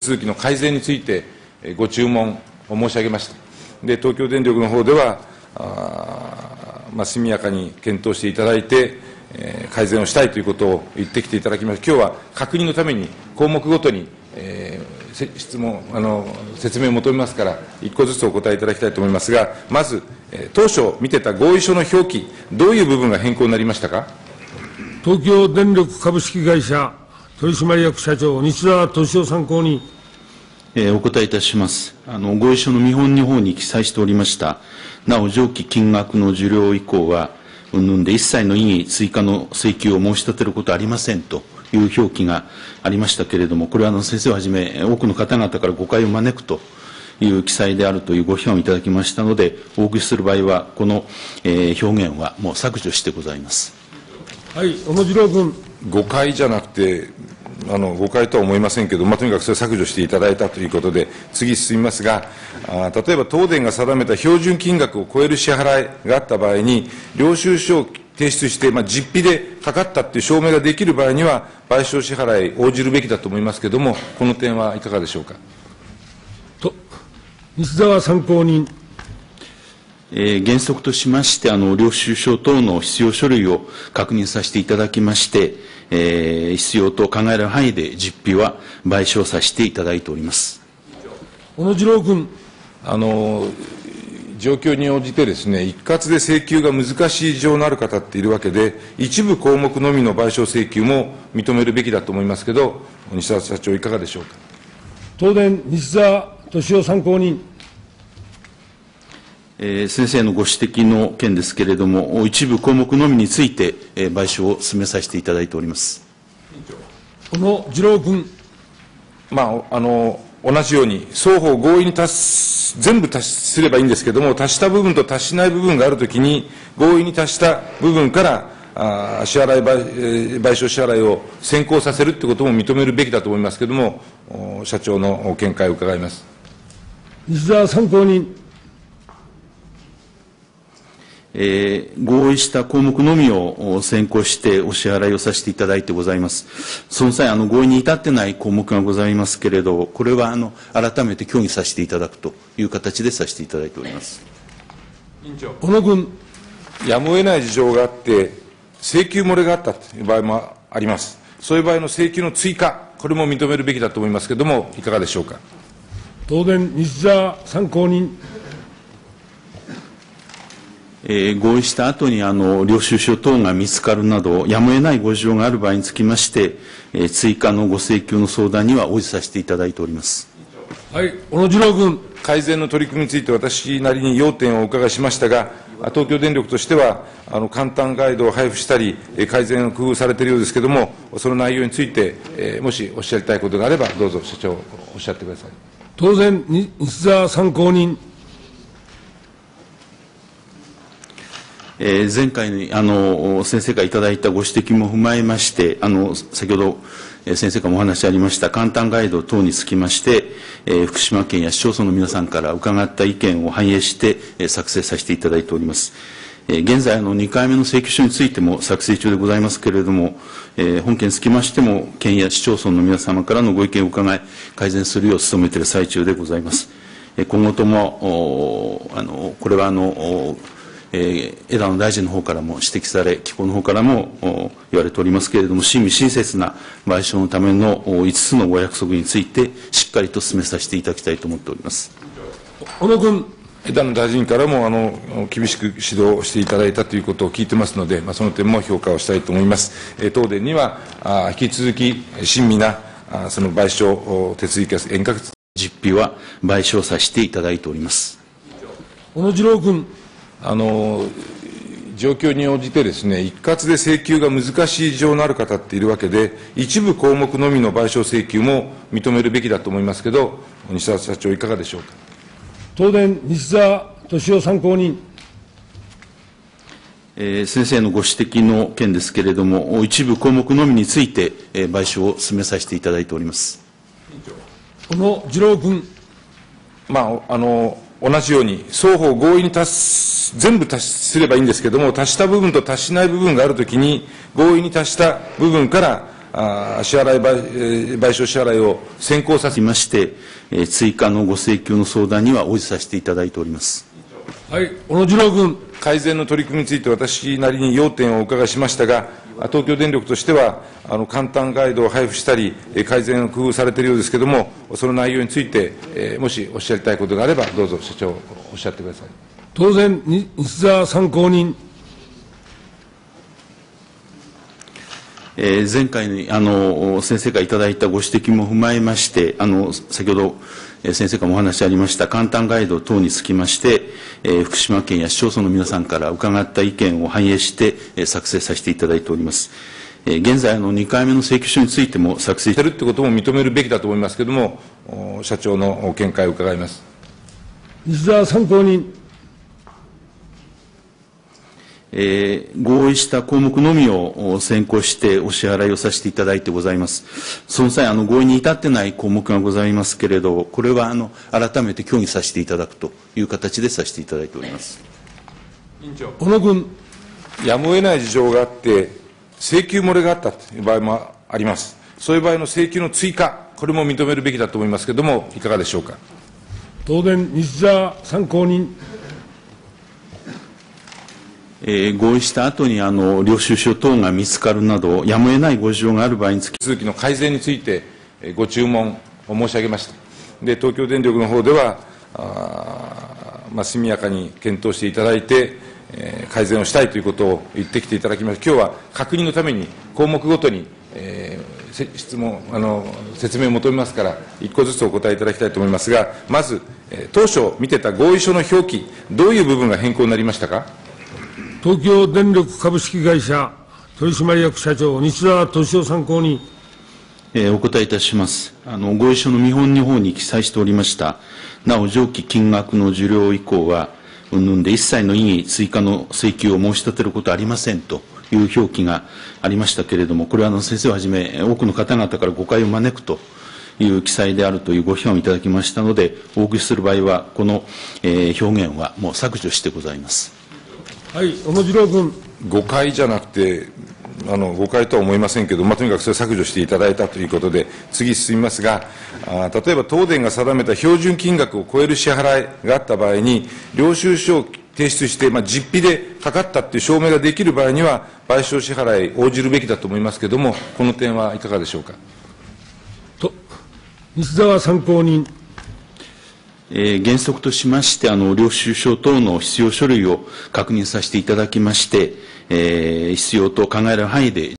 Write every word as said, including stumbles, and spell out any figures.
続きの改善についてご注文を申し上げました。で、東京電力の方では、あまあ、速やかに検討していただいて、えー、改善をしたいということを言ってきていただきました。今日は確認のために項目ごとに、えー、質問あの、説明を求めますから、一個ずつお答えいただきたいと思いますが、まず、えー、当初見てた合意書の表記、どういう部分が変更になりましたか。 東京電力株式会社取締役社長、西澤俊夫参考人。 えー、お答えいたします。あの、合意書の見本の方に記載しておりました。なお、上記金額の受領以降は、うんぬんで一切の異議追加の請求を申し立てることはありませんという表記がありましたけれども、これはあの先生をはじめ、多くの方々から誤解を招くという記載であるというご批判をいただきましたので、お送りする場合は、この、えー、表現はもう削除してございます。 はい、小野次郎君。 誤解じゃなくて、あの誤解とは思いませんけど、まあ、とにかくそれを削除していただいたということで、次進みますが、あ例えば東電が定めた標準金額を超える支払いがあった場合に、領収書を提出して、まあ、実費でかかったという証明ができる場合には、賠償支払い応じるべきだと思いますけれども、この点はいかがでしょうか。 と西澤参考人。 えー、原則としまして、あの、領収書等の必要書類を確認させていただきまして、えー、必要と考えられる範囲で実費は賠償させていただいております。 小野次郎君。 あの、状況に応じてですね、一括で請求が難しい事情のある方っているわけで、一部項目のみの賠償請求も認めるべきだと思いますけど、西澤社長、いかがでしょうか。 東電、西澤俊夫参考人。 えー、先生のご指摘の件ですけれども、一部項目のみについて、えー、賠償を進めさせていただいております。 小野次郎君。 まあ、あの同じように、双方合意に達す、全部達すればいいんですけれども、達した部分と達しない部分があるときに、合意に達した部分からあ支払い賠、賠償支払いを先行させるということも認めるべきだと思いますけれども、社長の見解を伺います。 西澤参考人。 えー、合意した項目のみを先行してお支払いをさせていただいてございます。その際、あの合意に至ってない項目がございますけれど、これはあの改めて協議させていただくという形でさせていただいております。 委員長。 小野君。 やむを得ない事情があって、請求漏れがあったという場合もあります。そういう場合の請求の追加、これも認めるべきだと思いますけれども、いかがでしょうか。 東電、西澤参考人。 えー、合意した後にあの領収書等が見つかるなど、やむを得ないご事情がある場合につきまして、えー、追加のご請求の相談には応じさせていただいております。 はい、小野次郎君。 改善の取り組みについて、私なりに要点をお伺いしましたが、東京電力としては、あの簡単ガイドを配布したり、改善を工夫されているようですけれども、その内容について、えー、もしおっしゃりたいことがあれば、どうぞ社長、おっしゃってください。 当然、西澤参考人。 えー、前回にあの先生からいただいたご指摘も踏まえまして、あの先ほど、えー、先生からもお話ありました簡単ガイド等につきまして、えー、福島県や市町村の皆さんから伺った意見を反映して、えー、作成させていただいております。えー、現在あのにかいめの請求書についても作成中でございますけれども、えー、本件につきましても県や市町村の皆様からのご意見を伺い改善するよう努めている最中でございます。えー、今後ともあのこれはあのえー、枝野大臣の方からも指摘され、機構の方からも言われておりますけれども、親身親切な賠償のためのいつつのご約束について、しっかりと進めさせていただきたいと思っております。 小野君。 枝野大臣からもあの厳しく指導していただいたということを聞いてますので、まあ、その点も評価をしたいと思います。えー、東電にはあ引き続き親身なあその賠償手続きが遠隔実費は賠償させていただいております。 小野次郎君。 あの状況に応じてですね、一括で請求が難しい事情のある方っているわけで、一部項目のみの賠償請求も認めるべきだと思いますけど、西澤社長、いかがでしょうか。 東電、西澤俊夫参考人。 えー、先生のご指摘の件ですけれども、一部項目のみについて、えー、賠償を進めさせていただいております。 小野次郎君。 まあ、あの同じように、双方合意に達す、全部達すればいいんですけれども、達した部分と達しない部分があるときに、合意に達した部分からあ支払い賠、えー、賠償支払いを先行させまして、えー、追加のご請求の相談には応じさせていただいております。 はい、小野次郎君。 改善の取り組みについて、私なりに要点をお伺いしましたが、東京電力としては、あの簡単ガイドを配布したり、改善を工夫されているようですけれども、その内容について、えー、もしおっしゃりたいことがあれば、どうぞ社長、おっしゃってください。 当然、西澤参考人。 えー、前回にあの先生からいただいたご指摘も踏まえまして、あの先ほど、えー、先生からもお話ありました簡単ガイド等につきまして、えー、福島県や市町村の皆さんから伺った意見を反映して、えー、作成させていただいております。えー、現在あのにかいめの請求書についても作成しているということも認めるべきだと思いますけれども、社長の見解を伺います。 西澤参考人。 えー、合意した項目のみを先行してお支払いをさせていただいてございます。その際、あの合意に至ってない項目がございますけれど、これはあの改めて協議させていただくという形でさせていただいております。 委員長。 小野君。 やむを得ない事情があって、請求漏れがあったという場合もあります。そういう場合の請求の追加、これも認めるべきだと思いますけれども、いかがでしょうか。 東電、西澤参考人。 えー、合意した後にあの領収書等が見つかるなど、やむを得ないご事情がある場合につき、 手続きの改善について、えー、ご注文を申し上げました。で、東京電力の方では、あまあ、速やかに検討していただいて、えー、改善をしたいということを言ってきていただきました。今日は確認のために項目ごとに、えー、質問あの説明を求めますから、一個ずつお答えいただきたいと思いますが、まず、えー、当初見てた合意書の表記、どういう部分が変更になりましたか。 東京電力株式会社取締役社長、西澤俊夫参考人。 えー、お答えいたします。あの合意書の見本の方に記載しておりました。なお、上記金額の受領以降は、うんぬんで一切の異議、追加の請求を申し立てることはありませんという表記がありましたけれども、これはあの先生をはじめ、多くの方々から誤解を招くという記載であるというご批判をいただきましたので、お送りする場合は、この、えー、表現はもう削除してございます。 はい、小野次郎君。 誤解じゃなくて、あの誤解とは思いませんけど、まあ、とにかくそれを削除していただいたということで、次進みますが、あ例えば東電が定めた標準金額を超える支払いがあった場合に、領収書を提出して、まあ、実費でかかったという証明ができる場合には、賠償支払い応じるべきだと思いますけれども、この点はいかがでしょうか。 と西澤参考人。 えー、原則としまして、あの領収書等の必要書類を確認させていただきまして、えー、必要と考えられる範囲で